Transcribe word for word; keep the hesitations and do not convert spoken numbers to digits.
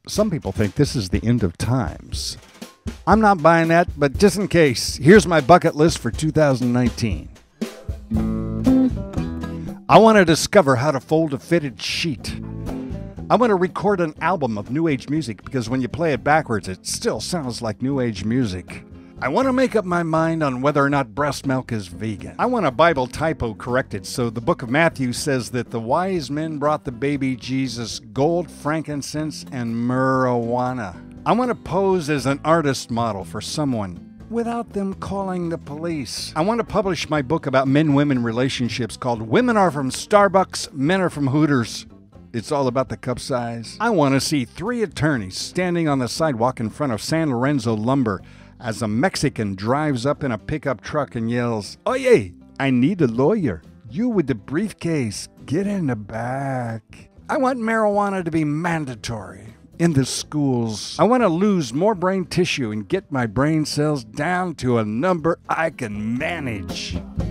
Some people think this is the end of times. I'm not buying that, but just in case, here's my bucket list for two thousand nineteen. I want to discover how to fold a fitted sheet. I want to record an album of New Age music because when you play it backwards, it still sounds like New Age music. I want to make up my mind on whether or not breast milk is vegan. I want a Bible typo corrected so the Book of Mathew says that the wise men brought the baby Jesus gold, frankincense, and myrrh-ajuana. I want to pose as an artist model for someone without them calling the police. I want to publish my book about men-women relationships called Women Are From Starbucks, Men Are From Hooters. It's all about the cup size. I want to see three attorneys standing on the sidewalk in front of San Lorenzo Lumber as a Mexican drives up in a pickup truck and yells, "Oye, I need a lawyer. You with the briefcase, get in the back." I want marijuana to be mandatory in the schools. I want to lose more brain tissue and get my brain cells down to a number I can manage.